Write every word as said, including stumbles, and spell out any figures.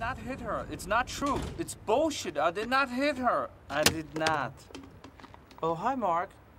not hit her. It's not true. It's bullshit. I did not hit her. I did not. Oh, hi, Mark.